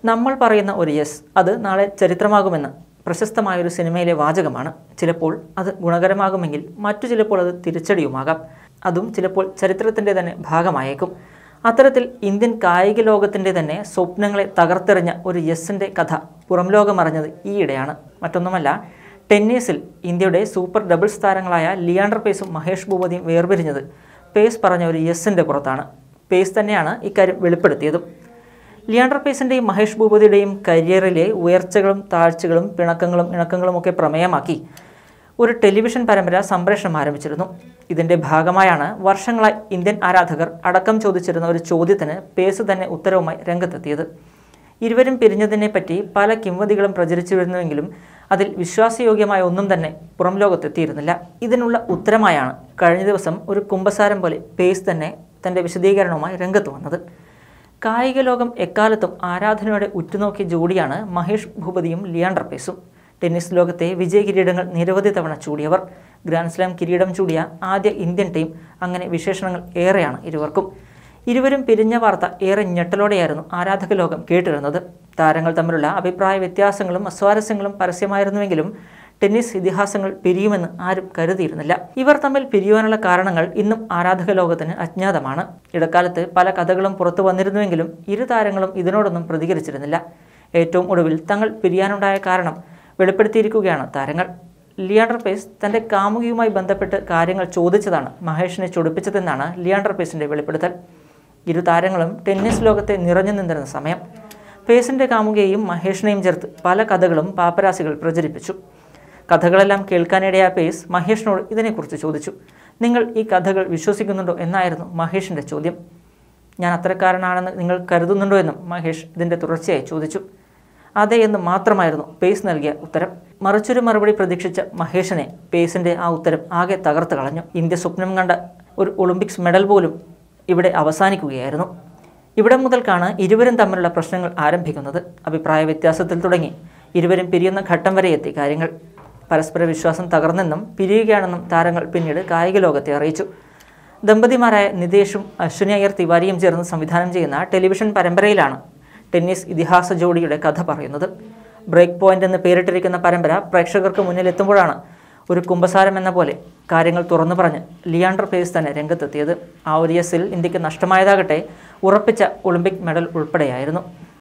നമ്മൾ പറയുന്ന ഒരു യെസ് അത് നാളെ ചരിത്രമാകുമെന്ന് പ്രശസ്തമായൊരു സിനിമയിലെ വാചകമാണ്. ചിലപ്പോൾ അത് ഗുണകരമാകുമെങ്കിൽ മറ്റു ചിലപ്പോൾ അത് തിരിച്ചടിയുമാകാം. അതും ചിലപ്പോൾ ചരിത്രത്തിൻ്റെ തന്നെ ഭാഗമായേക്കും. അത്തരത്തിൽ ഇന്ത്യൻ കായിക ലോകത്തിൻ്റെ തന്നെ സ്വപ്നങ്ങളെ തകർത്തെറിഞ്ഞ ഒരു യെസ്സിൻ്റെ കഥ പുറം ലോകമറിഞ്ഞത് ഈയിടെയാണ്. മറ്റൊന്നുമല്ല, ടെന്നീസിൽ ഇന്ത്യയുടെ സൂപ്പർ ഡബിൾസ് താരങ്ങളായ ലിയാണ്ടർ പേസും മഹേഷ് ഭൂപതിയും വേർപിരിഞ്ഞത് പേസ് പറഞ്ഞ ഒരു യെസ്സിൻ്റെ പുറത്താണ്. പേസ് തന്നെയാണ് ഇക്കാര്യം വെളിപ്പെടുത്തിയതും. ലിയാണ്ടർ പേസിൻ്റെയും മഹേഷ് ഭൂപതിയുടെയും കരിയറിലെ ഉയർച്ചകളും താഴ്ചകളും പിണക്കങ്ങളും ഇണക്കങ്ങളും ഒക്കെ പ്രമേയമാക്കി ഒരു ടെലിവിഷൻ പരമ്പര സംപ്രേഷണം ആരംഭിച്ചിരുന്നു. ഇതിൻ്റെ ഭാഗമായാണ് വർഷങ്ങളായി ഇന്ത്യൻ ആരാധകർ അടക്കം ചോദിച്ചിരുന്ന ഒരു ചോദ്യത്തിന് പേസ് തന്നെ ഉത്തരവുമായി രംഗത്തെത്തിയത്. ഇരുവരും പിരിഞ്ഞതിനെപ്പറ്റി പല കിംവദികളും പ്രചരിച്ചിരുന്നുവെങ്കിലും അതിൽ വിശ്വാസയോഗ്യമായ ഒന്നും തന്നെ പുറം ലോകത്തെത്തിയിരുന്നില്ല. ഇതിനുള്ള ഉത്തരമായാണ് കഴിഞ്ഞ ദിവസം ഒരു കുമ്പസാരം പോലെ പേസ് തന്നെ തൻ്റെ വിശദീകരണവുമായി രംഗത്ത് വന്നത്. കായിക ലോകം എക്കാലത്തും ആരാധനയോടെ ഉറ്റുനോക്കിയ ജോഡിയാണ് മഹേഷ് ഭൂപതിയും ലിയാണ്ടർ പേസും. ടെന്നീസ് ലോകത്തെ വിജയ കിരീടങ്ങൾ നിരവധി തവണ ചൂടിയവർ. ഗ്രാൻഡ് സ്ലാം കിരീടം ചൂടിയ ആദ്യ ഇന്ത്യൻ ടീം. അങ്ങനെ വിശേഷണങ്ങൾ ഏറെയാണ് ഇരുവർക്കും. ഇരുവരും പിരിഞ്ഞ വാർത്ത ഏറെ ഞെട്ടലോടെയായിരുന്നു ആരാധക ലോകം കേട്ടിരുന്നത്. താരങ്ങൾ തമ്മിലുള്ള അഭിപ്രായ വ്യത്യാസങ്ങളും അസ്വാരസ്യങ്ങളും പരസ്യമായിരുന്നുവെങ്കിലും ടെന്നീസ് ഇതിഹാസങ്ങൾ പിരിയുമെന്ന് ആരും കരുതിയിരുന്നില്ല. ഇവർ തമ്മിൽ പിരിയുവാനുള്ള കാരണങ്ങൾ ഇന്നും ആരാധക ലോകത്തിന് അജ്ഞാതമാണ്. ഇടക്കാലത്ത് പല കഥകളും പുറത്തു വന്നിരുന്നുവെങ്കിലും ഇരു താരങ്ങളും ഇതിനോടൊന്നും പ്രതികരിച്ചിരുന്നില്ല. ഏറ്റവും ഒടുവിൽ തങ്ങൾ പിരിയാനുണ്ടായ കാരണം വെളിപ്പെടുത്തിയിരിക്കുകയാണ് താരങ്ങൾ. ലിയാണ്ടർ പേസ് തൻ്റെ കാമുകിയുമായി ബന്ധപ്പെട്ട് കാര്യങ്ങൾ ചോദിച്ചതാണ് മഹേഷിനെ ചൊടിപ്പിച്ചതെന്നാണ് ലിയാണ്ടർ പേസിൻ്റെ വെളിപ്പെടുത്തൽ. ഇരു താരങ്ങളും ടെന്നീസ് ലോകത്തെ നിറഞ്ഞു നിന്നിരുന്ന സമയം. പേസിൻ്റെ കാമുകിയെയും മഹേഷിനെയും ചേർത്ത് പല കഥകളും പാപ്പരാസികൾ പ്രചരിപ്പിച്ചു. കഥകളെല്ലാം കേൾക്കാനിടയായ പേസ് മഹേഷിനോട് ഇതിനെക്കുറിച്ച് ചോദിച്ചു. നിങ്ങൾ ഈ കഥകൾ വിശ്വസിക്കുന്നുണ്ടോ എന്നായിരുന്നു മഹേഷിൻ്റെ ചോദ്യം. ഞാൻ അത്തരക്കാരനാണെന്ന് നിങ്ങൾ കരുതുന്നുണ്ടോ എന്നും മഹേഷ് ഇതിൻ്റെ തുടർച്ചയായി ചോദിച്ചു. അതെ എന്ന് മാത്രമായിരുന്നു പേസ് നൽകിയ ഉത്തരം. മറിച്ചൊരു മറുപടി പ്രതീക്ഷിച്ച മഹേഷിനെ പേസിൻ്റെ ആ ഉത്തരം ആകെ തകർത്ത് കളഞ്ഞു. ഇന്ത്യ സ്വപ്നം കണ്ട ഒരു ഒളിമ്പിക്സ് മെഡൽ പോലും ഇവിടെ അവസാനിക്കുകയായിരുന്നു. ഇവിടെ മുതൽക്കാണ് ഇരുവരും തമ്മിലുള്ള പ്രശ്നങ്ങൾ ആരംഭിക്കുന്നത്. അഭിപ്രായ വ്യത്യാസത്തിൽ തുടങ്ങി ഇരുവരും പിരിയുന്ന ഘട്ടം വരെ എത്തി കാര്യങ്ങൾ. പരസ്പര വിശ്വാസം തകർന്നെന്നും പിരിയുകയാണെന്നും താരങ്ങൾ പിന്നീട് കായിക ലോകത്തെ അറിയിച്ചു. ദമ്പതിമാരായ നിതേഷും അശ്വിനി അയ്യർ തിവാരിയും ചേർന്ന് സംവിധാനം ചെയ്യുന്ന ടെലിവിഷൻ പരമ്പരയിലാണ് ടെന്നീസ് ഇതിഹാസ ജോഡിയുടെ കഥ പറയുന്നത്. ബ്രേക്ക് പോയിന്റ് എന്ന് പേരിട്ടിരിക്കുന്ന പരമ്പര പ്രേക്ഷകർക്ക് മുന്നിലെത്തുമ്പോഴാണ് ഒരു കുമ്പസാരം എന്ന പോലെ കാര്യങ്ങൾ തുറന്നു പറഞ്ഞ് ലിയാണ്ടർ പേസ് തന്നെ രംഗത്തെത്തിയത്. ആ ഒരു യെസ്സിൽ ഇന്ത്യക്ക് നഷ്ടമായതാകട്ടെ ഉറപ്പിച്ച ഒളിമ്പിക് മെഡൽ ഉൾപ്പെടെയായിരുന്നു.